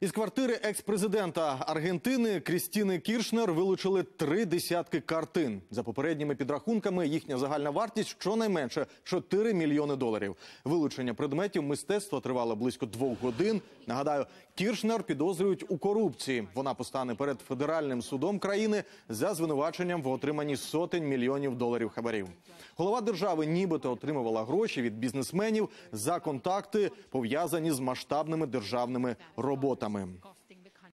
Із квартири екс-президента Аргентини Крістіни Кіршнер вилучили 3 десятки картин. За попередніми підрахунками, їхня загальна вартість щонайменше $4 мільйони. Вилучення предметів мистецтва тривало близько 2 годин. Нагадаю, Кіршнер підозрюють у корупції. Вона постане перед федеральним судом країни за звинуваченням в отриманні сотень мільйонів доларів хабарів. Голова держави нібито отримувала гроші від бізнесменів за контакти, пов'язані з масштабними державними роботами.